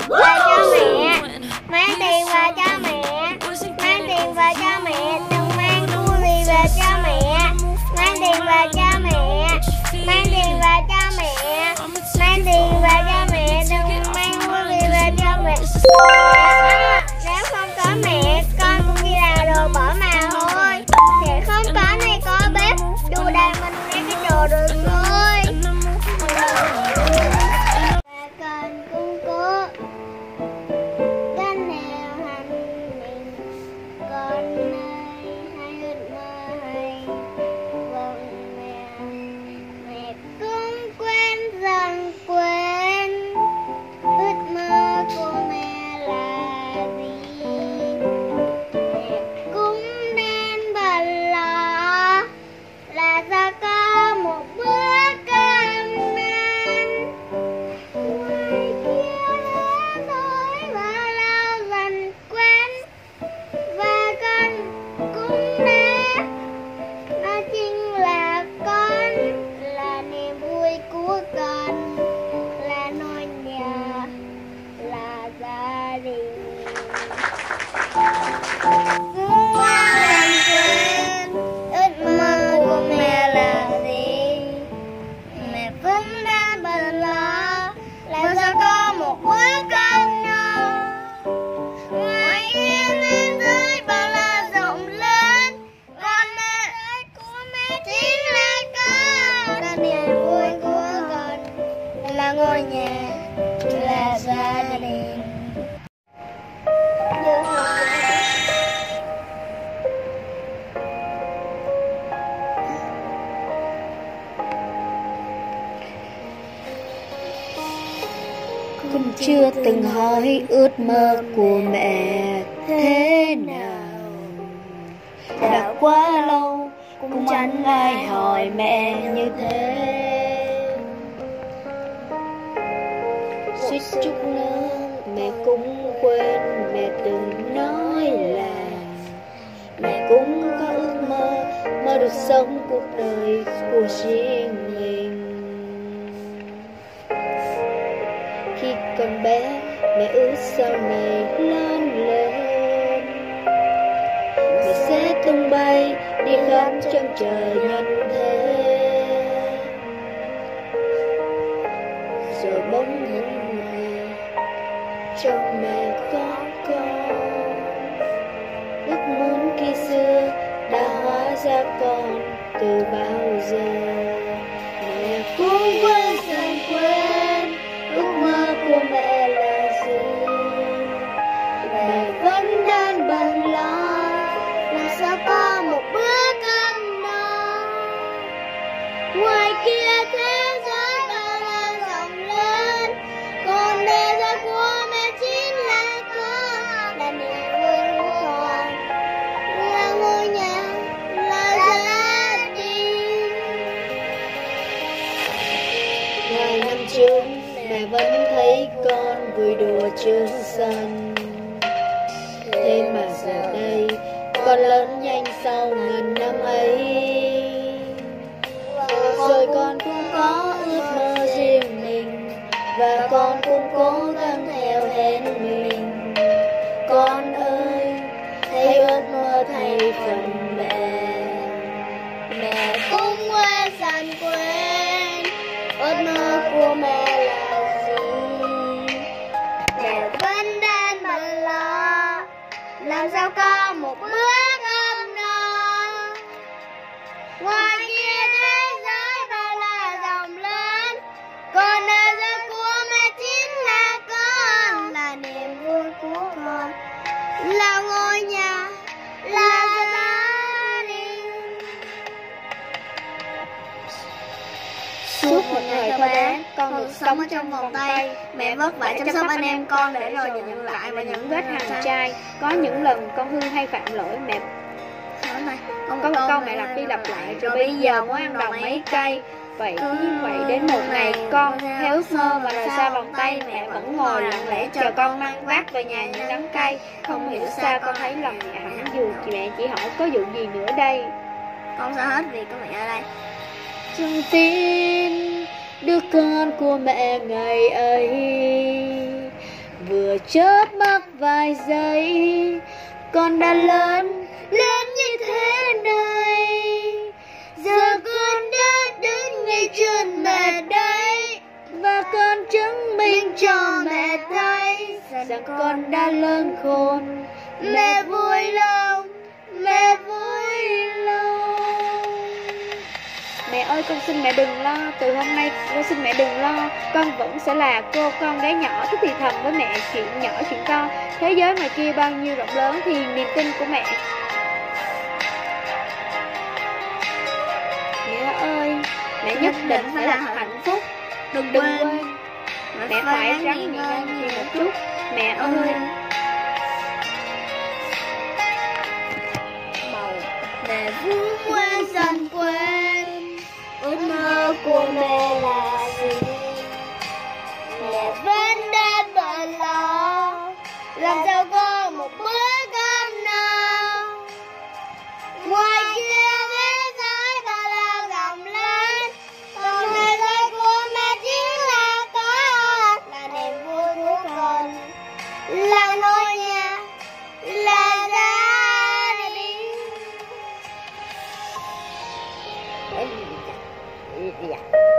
về cho mẹ, mang tiền về cho mẹ, mang tiền về cho mẹ, đừng mang thua gì về cho mẹ, mang tiền về cho mẹ, mang tiền về cho mẹ, mang tiền về cho mẹ, đừng mang thua gì về cho mẹ. Nếu không có mẹ, con cũng đi làm đồ bỏ mà thôi. Sẽ không có này có bếp, dù đàn mình nghe cái đồ được thôi. Và con cũng cố gắng nào hành mình, con ơi hãy ước mơ hay vâng mẹ. Mẹ cũng quên dần quên ước mơ của mẹ là gì. Mẹ cũng nên bận lo là do có một bữa cơm ăn. Ngoài kia thế giới bao lâu dần quen, và con cũng đã đó chính là con, là niềm vui của con, là ngôi nhà, là gia đình. Cũng qua lần quên ước mơ của mẹ là gì. Mẹ vẫn đang bận lo là do có một bữa cơm no. Ngoài kia thế giới bao la rộng lớn, con ơi của mẹ chính là con, là niềm vui của con, là ngôi nhà, là gia đình. Con chưa từng hỏi ước mơ của mẹ thế nào. Đã quá lâu cũng chẳng ai hỏi mẹ như thế. Suýt chút nữa mẹ cũng quên, mẹ từng nói là mẹ cũng có ước mơ, mơ được sống cuộc đời của riêng mình. Khi còn bé mẹ ước sau này lớn lên, mẹ sẽ tung bay đi khắp chân trời nhân thế. Rồi bỗng những ngày trong mẹ có con, ước muốn khi xưa đã hóa ra con từ bao giờ. Mẹ cũng quên dần quên ước mơ của mẹ là gì. Mẹ vẫn đang bận lo là sao có một bữa cơm no. Ngoài kia thế giới bao la rộng lớn, còn đời ra của mẹ chính là con, là niềm vui của con, là ngôi nhà, là gia đình. Vài năm trước mẹ vẫn thấy con vui đùa trên sân. Thế mà giờ đây con lớn nhanh sau ngần năm ấy. Rồi con cũng có ước mơ riêng mình, và con cũng cố gắng theo hết mình. Con ơi hãy ước mơ thay phần mẹ. Mẹ cũng quên dần quên ước mơ của mẹ là gì. Mẹ vẫn đang bận lo làm sao có một bữa cơm no. Ngoài kia thế giới bao la rộng lớn, còn nơi ra của mẹ chính là con, là niềm vui của con, là ngôi nhà, là gia đình. Suốt một ngày khỏe, con được sống ở trong vòng tay. Mẹ vất vả chăm sóc anh em con để rồi nhận lại và những vết hằn trai. Có những lần con hư hay phạm lỗi, mẹ có một câu mẹ lặp đi lặp lại, rồi bây giờ muốn ăn đòn mấy cây. Vậy cứ như vậy đến một ngày con theo ước mơ và rời xa vòng tay, mẹ vẫn ngồi lặng lẽ chờ con mang vác về nhà những đắng cay. Không hiểu sao con thấy lòng mẹ hẳn, dù mẹ chỉ hỏi có vụ gì nữa đây. Con sẽ hết việc của mẹ ở đây. Trong tim đứa con của mẹ ngày ấy, vừa chớp mắt vài giây, con đã lớn lớn như thế này. Giờ con đã đứng ngay chân mẹ đây, và con chứng minh cho mẹ thấy rằng con đã lớn khôn. Mẹ vui lòng, mẹ vui lòng. Mẹ ơi, con xin mẹ đừng lo, từ hôm nay con xin mẹ đừng lo, con vẫn sẽ là cô con gái nhỏ thích thì thầm với mẹ chuyện nhỏ chuyện to. Thế giới ngoài kia bao nhiêu rộng lớn thì niềm tin của mẹ. Mẹ ơi, mẹ nhất định phải là hạnh phúc. Đừng quên, mẹ phải ráng nhẹ nhàng một chút. Mẹ ơi. Mẹ vui quên dần quên ước mơ của mẹ là gì. Mẹ vẫn đang bận lo làm sao có một bữa cơm no. Ngoài kia thế giới bao la rộng lớn, còn thế giới của mẹ chính là con, là niềm vui của con, là ngôi nhà, là gia đình. Dạ.